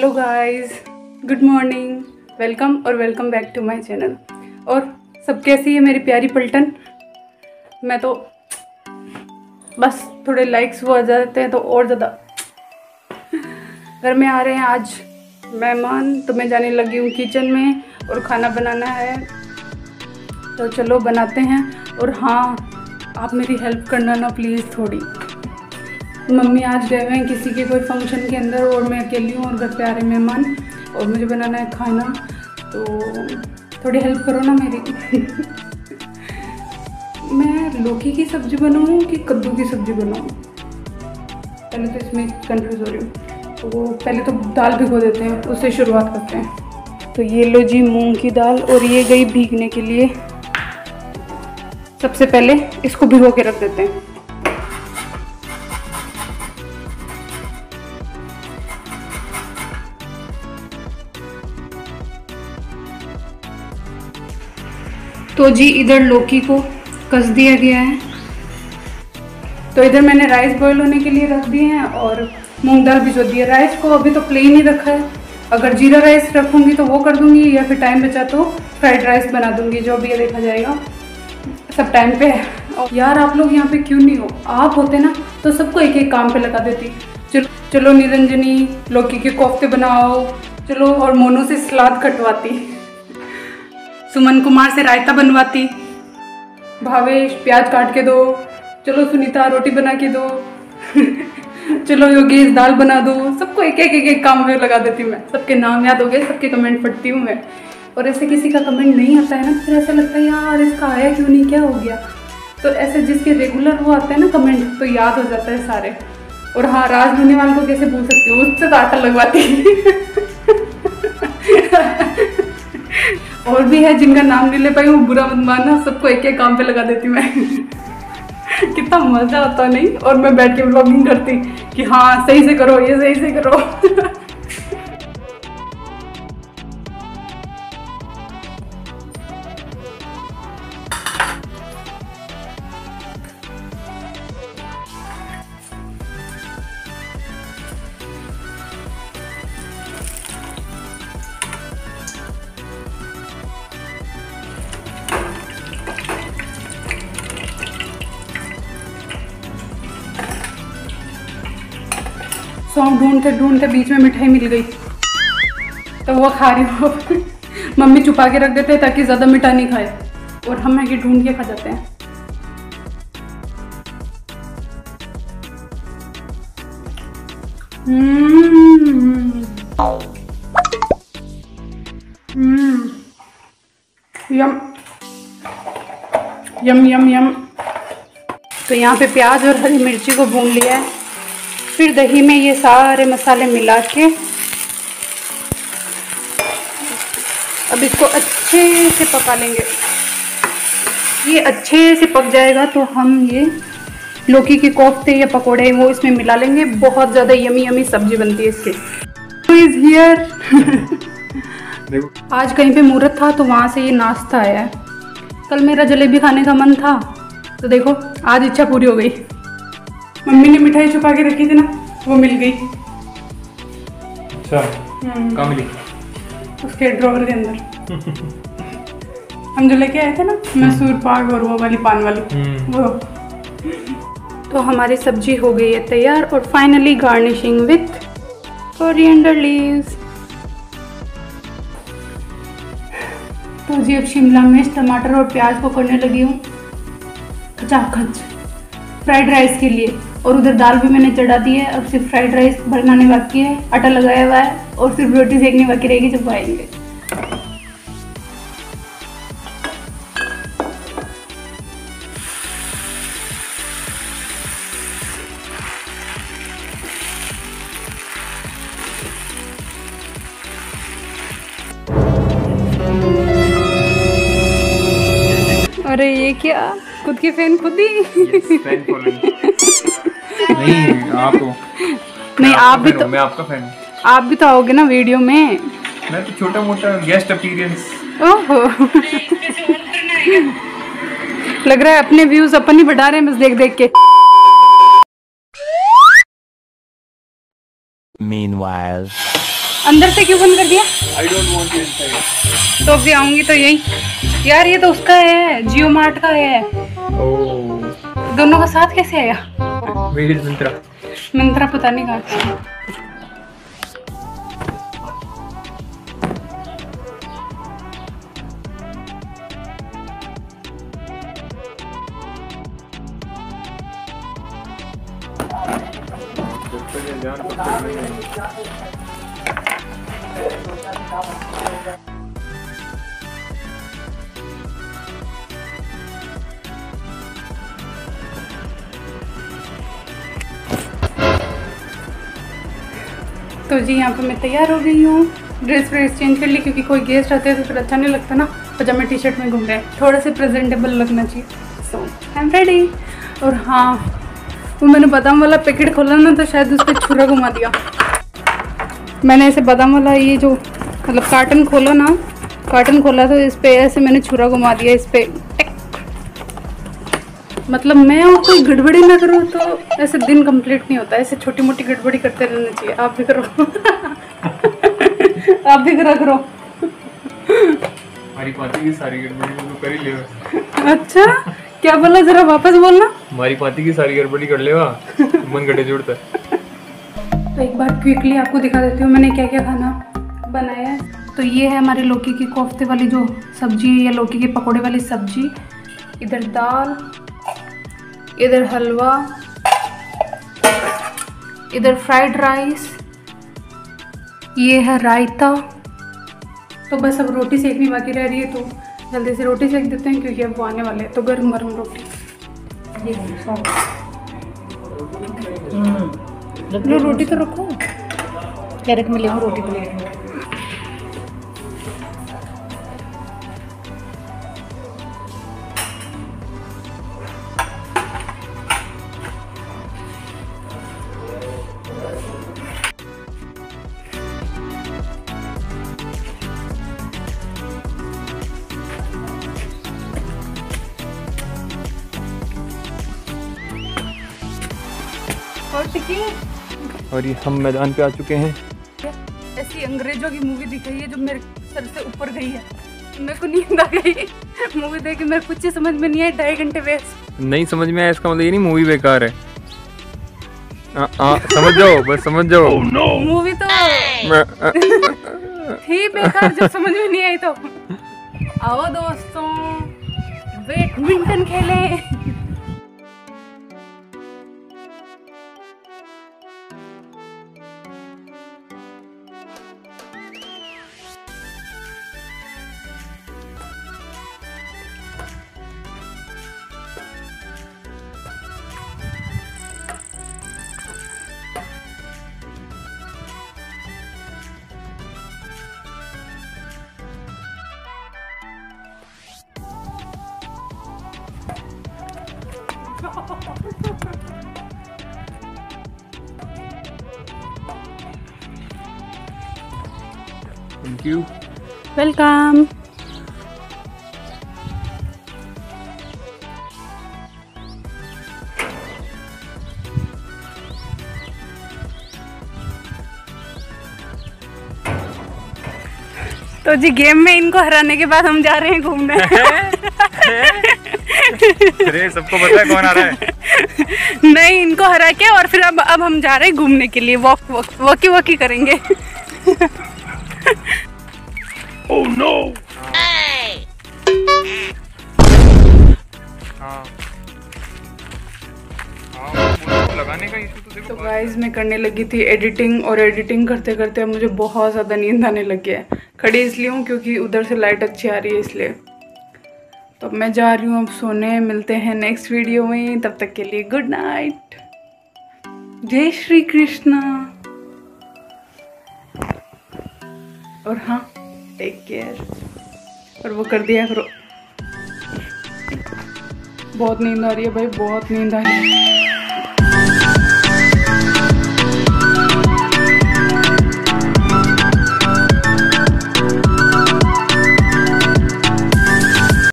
Hello guys, good morning, welcome back to my channel. और सब कैसी है मेरी प्यारी पलटन। मैं तो बस थोड़े लाइक्स वो आ जाते हैं तो और ज़्यादा। घर में आ रहे हैं आज मेहमान, तो मैं जाने लगी हूँ किचन में और खाना बनाना है, तो चलो बनाते हैं। और हाँ, आप मेरी हेल्प करना ना प्लीज़ थोड़ी। मम्मी आज गए हुए हैं किसी के कोई फंक्शन के अंदर और मैं अकेली हूँ और घर पे आ रहे मेहमान और मुझे बनाना है खाना, तो थोड़ी हेल्प करो ना मेरी। मैं लौकी की सब्ज़ी बनाऊँ कि कद्दू की सब्ज़ी बनाऊँ, पहले तो इसमें कंफ्यूज हो रही हूँ। तो पहले तो दाल भिगो देते हैं, उससे शुरुआत करते हैं। तो ये लो जी मूंग की दाल, और ये गई भीगने के लिए। सबसे पहले इसको भिगो के रख देते हैं। तो जी इधर लौकी को कस दिया गया है। तो इधर मैंने राइस बॉईल होने के लिए रख दिए हैं और मूंग दाल भिगो दी है। राइस को अभी तो प्लेन ही रखा है, अगर जीरा राइस रखूँगी तो वो कर दूँगी, या फिर टाइम बचा तो फ्राइड राइस बना दूँगी, जो भी देखा जाएगा, सब टाइम पे है। और यार आप लोग यहाँ पे क्यों नहीं हो? आप होते ना तो सबको एक एक काम पे लगा देती। चलो निरंजनी लौकी के कोफ्ते बनाओ, चलो, और मोनू से सलाद कटवाती, सुमन कुमार से रायता बनवाती, भावेश प्याज काट के दो, चलो सुनीता रोटी बना के दो, चलो योगेश दाल बना दो। सबको एक एक काम में लगा देती हूँ मैं। सबके नाम याद हो गए, सबके कमेंट पढ़ती हूँ मैं। और ऐसे किसी का कमेंट नहीं आता है ना, फिर ऐसा लगता है यार इसका आया क्यों नहीं, क्या हो गया। तो ऐसे जिसके रेगुलर वो आते हैं ना कमेंट, तो याद हो जाता है सारे। और हाँ, राज वाले को कैसे भूल सकती हूँ, उससे तो आटा लगवाती। और भी है जिनका नाम नहीं ले पाई, वो बुरा मत मानना, सबको एक एक काम पे लगा देती मैं। कितना मजा आता नहीं। और मैं बैठ के व्लॉगिंग करती कि हाँ सही से करो, ये सही से करो। सौंफ ढूंढते ढूंढते बीच में मिठाई मिल गई, तो वो खा रही हूँ। मम्मी छुपा के रख देते हैं ताकि ज़्यादा मीठा नहीं खाए, और हम मैगी ढूंढ के खा जाते हैं। यम यम यम यम। तो यहाँ पे प्याज और हरी मिर्ची को भून लिया है, फिर दही में ये सारे मसाले मिला के अब इसको अच्छे से पका लेंगे। ये अच्छे से पक जाएगा तो हम ये लौकी के कोफ्ते या पकोड़े वो इसमें मिला लेंगे। बहुत ज़्यादा यमी यमी सब्जी बनती है इसकी। Who is here? आज कहीं पे मुहूर्त था तो वहाँ से ये नाश्ता आया है। कल मेरा जलेबी खाने का मन था, तो देखो आज इच्छा पूरी हो गई। मम्मी ने मिठाई छुपा के रखी थी ना, वो मिल गई। अच्छा, कहाँ मिली? उसके ड्रॉवर के अंदर। हम जो लेके आए थे ना, मैसूर पाक और वो वाली पान वाली, वो। तो हमारी सब्जी हो गई है तैयार, और finally garnishing with coriander leaves. तो जी अब शिमला मिर्च, टमाटर और प्याज को करने लगी हूँ खचाखच फ्राइड राइस के लिए। और उधर दाल भी मैंने चढ़ा दी है, अब सिर्फ फ्राइड राइस बनाने बाकी है, आटा लगाया हुआ है, और सिर्फ रोटी सेकनी बाकी रहेगी जब आएंगे। अरे ये क्या, खुद की फैन खुद ही। फैन नहीं आप हो। नहीं आप भी तो, मैं आपका फैन हूँ। आप भी तो आओगे ना वीडियो में। मैं तो छोटा मोटा गेस्ट अपीयरेंस। ओहो। लग रहा है अपने व्यूज अपन ही बढ़ा रहे हैं बस देख देख के। Meanwhile अंदर से क्यों बंद कर दिया? I don't want you inside. तो अभी आऊंगी तो यही। यार ये तो उसका है, जियो मार्ट का है। Oh. दोनों का साथ कैसे आया? Where is Myntra? मिंत्रा पता नहीं कहाँ से। तो जी यहाँ पे मैं तैयार हो गई हूँ। ड्रेस चेंज कर ली क्योंकि कोई गेस्ट आते हैं तो फिर अच्छा नहीं लगता ना, पजामे टी शर्ट में घूम रहे हैं, थोड़ा से प्रेजेंटेबल लगना चाहिए। So I am ready. और हाँ, वो मैंने बादाम वाला पैकेट खोला ना तो शायद उस पर छुरा घुमा दिया। मैंने ऐसे बादाम वाला ये जो मतलब कार्टन खोला तो इस पर ऐसे मैंने छुरा घुमा दिया इस पर। मतलब मैं और कोई गड़बड़ी ना करूँ तो ऐसे दिन कंप्लीट नहीं होता, ऐसे छोटी मोटी गड़बड़ी करते रहना चाहिए। आप भी करो आप भी करो। हमारी पाती की सारी गड़बड़ी तो कर ही लेगा। अच्छा क्या बोला, जरा वापस बोलना। हमारी पाती की सारी गड़बड़ी कर लेगा, मन गड्ढे जोड़ता है। तो एक बार क्विकली आपको दिखा देती हूँ मैंने क्या क्या खाना बनाया है। तो ये है हमारी लौकी की कोफ्ते वाली जो सब्जी है या लौकी के पकौड़े वाली सब्जी, इधर दाल, इधर हलवा, इधर फ्राइड राइस, ये है रायता। तो बस अब रोटी सेकनी बाकी रह रही है तो जल्दी से रोटी सेक देते हैं क्योंकि अब वो आने वाले हैं। तो गर्म गर्म रोटी लो, रोटी तो रखो, कैरेट में ले रोटी प्लेट में। और ये हम मैदान पे आ चुके हैं। ऐसी अंग्रेजों की मूवी दिखाई है जो मेरे सर से ऊपर गई है, मेरे को नींद आ गई मूवी देख के। मेरे कुछ ही समझ में नहीं आया, 2.5 घंटे वेस्ट। नहीं समझ में आया इसका मतलब ये नहीं मूवी बेकार है। समझ जाओ, बस समझ जाओ। मूवी तो थी बेकार जब समझ में नहीं आई। तो आओ दोस्तों बैडमिंटन खेलें। Thank you. वेलकम। तो जी गेम में इनको हराने के बाद हम जा रहे हैं घूमने। अरे सबको पता है कौन आ रहा है। नहीं, इनको हरा के और फिर अब हम जा रहे हैं घूमने के लिए, वॉकी करेंगे। Oh no! लगाने का इशू तो देखो। तो गाइस मैं करने लगी थी एडिटिंग, और एडिटिंग करते करते अब मुझे बहुत ज़्यादा नींद आने लगी है। खड़ी इसलिए हूँ क्योंकि उधर से लाइट अच्छी आ रही है इसलिए। तो अब मैं जा रही हूँ अब सोने। मिलते हैं नेक्स्ट वीडियो में, तब तक के लिए गुड नाइट, जय श्री कृष्णा। और हाँ, टेक केयर। और वो कर दिया करो। बहुत नींद आ रही है भाई, बहुत नींद आ रही है।